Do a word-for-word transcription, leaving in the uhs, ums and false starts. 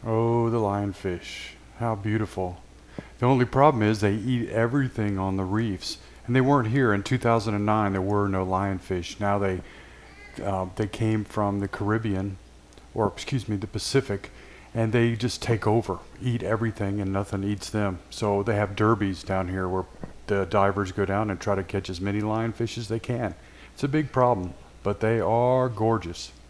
Oh, the lionfish. How beautiful. The only problem is they eat everything on the reefs. And they weren't here in two thousand nine. There were no lionfish. Now they uh, they came from the Caribbean, or excuse me, the Pacific, and they just take over, eat everything, and nothing eats them. So they have derbies down here where the divers go down and try to catch as many lionfish as they can. It's a big problem, but they are gorgeous.